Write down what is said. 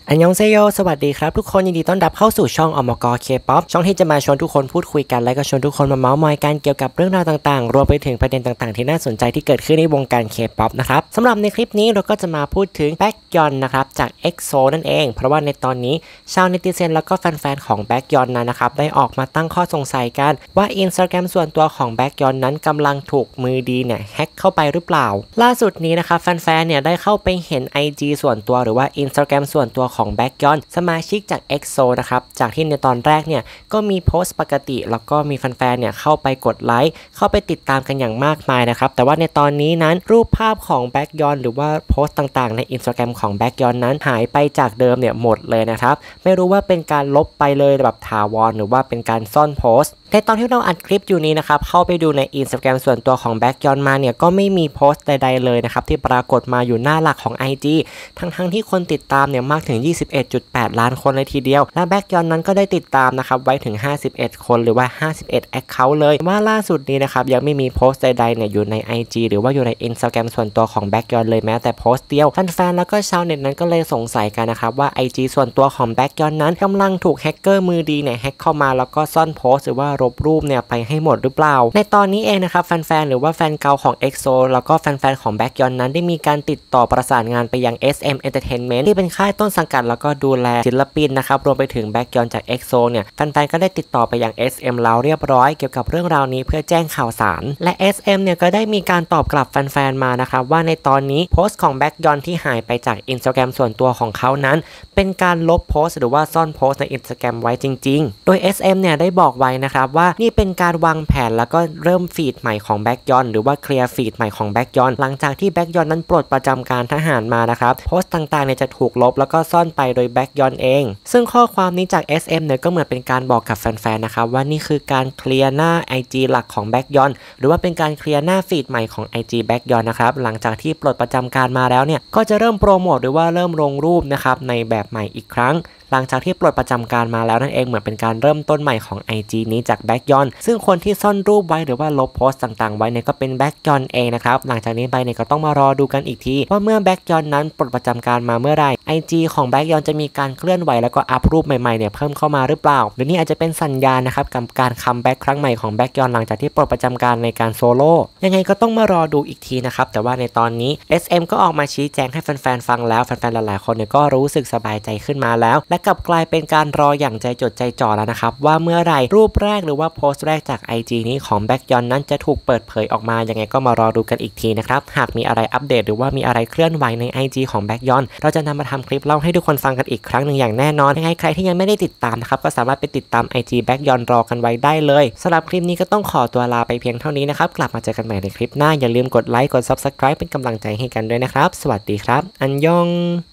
อันยองเซโยสวัสดีครับทุกคนยินดีต้อนรับเข้าสู่ช่องอมกเคป๊อปช่องที่จะมาชวนทุกคนพูดคุยกันและก็ชวนทุกคนมาเมาส์มอยกันเกี่ยวกับเรื่องราวต่างๆรวมไปถึงประเด็นต่างๆที่น่าสนใจที่เกิดขึ้นในวงการเคป๊อปนะครับสำหรับในคลิปนี้เราก็จะมาพูดถึงแบ็กยอนนะครับจาก EXO นั่นเองเพราะว่าในตอนนี้ชาวเนติเซนแล้วก็แฟนๆของแบ็กยอนนะครับได้ออกมาตั้งข้อสงสัยกันว่า Instagram ส่วนตัวของแบ็กยอนนั้นกำลังถูกมือดีเนี่ยแฮ็กเข้าไปหรือเปล่าล่าสุดนี้นะครับแฟนๆเนี่ยได้เข้าไปเห็น IG ส่วนตัวหรือว่า Instagram ส่วนตัวของแบ็กยอนสมาชิกจาก EXO นะครับจากที่ในตอนแรกเนี่ยก็มีโพสต์ปกติแล้วก็มีแฟนๆเนี่ยเข้าไปกดไลค์เข้าไปติดตามกันอย่างมากมายนะครับแต่ว่าในตอนนี้นั้นรูปภาพของแบ็กยอนหรือว่าโพสต์ต่างๆใน Instagram ของแบ็กยอนนั้นหายไปจากเดิมเนี่ยหมดเลยนะครับไม่รู้ว่าเป็นการลบไปเลยแบบถาวรหรือว่าเป็นการซ่อนโพสต์ในตอนที่เราอัดคลิปอยู่นี้นะครับเข้าไปดูใน Instagram ส่วนตัวของแบ็กยอนมาเนี่ยก็ไม่มีโพสต์ใดๆเลยนะครับที่ปรากฏมาอยู่หน้าหลักของ IG ทั้งที่คนติดตามเนี่ยมากถึง 21.8 ล้านคนเลยทีเดียวและแบ็กยอนนั้นก็ได้ติดตามนะครับไว้ถึง 51 คนหรือว่า 51 Account เลยว่าล่าสุดนี้นะครับยังไม่มีโพสต์ใดๆเนี่ยอยู่ใน IG หรือว่าอยู่ใน Instagram ส่วนตัวของแบ็กยอนเลยแม้แต่โพสต์เดียวแฟนๆแล้วก็ชาวเน็ตนั้นก็เลยสงสัยกันนะครับว่า IG ส่วนตัวของแบ็กยอนนั้นกำลังถูกแฮกเกอร์มือดีเนี่ยแฮกเข้ามาแล้วก็ซ่อนโพสต์หรือว่าลบรูปเนี่ยไปให้หมดหรือเปล่าในตอนนี้เองนะครับแฟนๆหรือว่าแฟนเก่าของ EXO แล้วก็แฟนๆของแบ็กยอนนั้นได้มีการติดต่อประสานงานไปยัง SM Entertainment ที่เป็นค่ายต้นสังกัดแล้วก็ดูแลศิลปินนะครับรวมไปถึงแบ็กยอนจาก EXO เนี่ยแฟนๆก็ได้ติดต่อไปยัง SM แล้วเรียบร้อยเกี่ยวกับเรื่องราวนี้เพื่อแจ้งข่าวสารและ SM เนี่ยก็ได้มีการตอบกลับแฟนๆมานะครับว่าในตอนนี้โพสต์ของแบ็กยอนที่หายไปจาก Instagram ส่วนตัวของเขานั้นเป็นการลบโพสต์หรือว่าซ่อนโพสต์ใน Instagram ไว้จริงๆโดย SM เนี่ยได้บอกไว้นะครับว่านี่เป็นการวางแผนแล้วก็เริ่มฟีดใหม่ของแบ็กยอนหรือว่าเคลียร์ฟีดใหม่ของแบ็กยอนหลังจากที่แบ็กยอนนั้นปลดประจำการทหารมานะครับโพสต์ต่างๆเนี่ยจะถูกลบแล้วก็ซ่อนไปโดยแบ็กยอนเองซึ่งข้อความนี้จาก SM เนี่ยก็เหมือนเป็นการบอกกับแฟนๆนะครับว่านี่คือการเคลียร์หน้า IG หลักของแบ็กยอนหรือว่าเป็นการเคลียร์หน้าฟีดใหม่ของ IG แบ็กยอนนะครับหลังจากที่ปลดประจำการมาแล้วเนี่ยก็จะเริ่มโปรโมทหรือว่าเริ่มลงรูปนะครับในแบบใหม่อีกครั้งหลังจากที่ปลดประจำการมาแล้วนั่นเองเหมือนเป็นการเริ่มต้นใหม่ของ IG นี้จากแบ็กยอนซึ่งคนที่ซ่อนรูปไว้หรือว่าลบโพสต์ต่างๆไว้เนี่ยก็เป็นแบ็กยอนเองนะครับหลังจากนี้ไปเนี่ยก็ต้องมารอดูกันอีกทีว่าเมื่อแบ็กยอนนั้นปลดประจำการมาเมื่อไหร่ IG ของแบ็กยอนจะมีการเคลื่อนไหวแล้วก็อัพรูปใหม่ๆเนี่ยเพิ่มเข้ามาหรือเปล่าหรือนี่อาจจะเป็นสัญญาณนะครับกับการคัมแบ็กครั้งใหม่ของแบ็กยอนหลังจากที่ปลดประจำการในการโซโล่ยังไงก็ต้องมารอดูอีกทีนะครับแต่ว่าในตอนนี้ SM ก็ออกมาชี้แจงให้แฟนๆฟังแล้วแฟนๆหลายๆคนเนี่ยก็รู้สึกสบายใจขึ้นมาแล้วและกลับกลายเป็นการรออย่างใจจดใจจ่อแล้วนะครับว่าเมื่อไหร่รูปแรกหรือว่าโพสต์แรกจาก IG นี้ของแบ็กยอนนั้นจะถูกเปิดเผยออกมายังไงก็มารอดูกันอีกทีนะครับหากมีอะไรอัปเดตหรือว่ามีอะไรเคลื่อนไหวใน IG ของแบ็กยอนเราจะนำมาทำคลิปเล่าให้ทุกคนฟังกันอีกครั้งหนึ่งอย่างแน่นอนยังไงใครที่ยังไม่ได้ติดตามนะครับก็สามารถไปติดตาม IG แบ็กยอนรอกันไว้ได้เลยสำหรับคลิปนี้ก็ต้องขอตัวลาไปเพียงเท่านี้นะครับกลับมาเจอกันใหม่ในคลิปหน้าอย่าลืมกดไลค์กด Subscribe เป็นกำลังใจให้กันด้วยนะครับสวัสดีครับอันยอง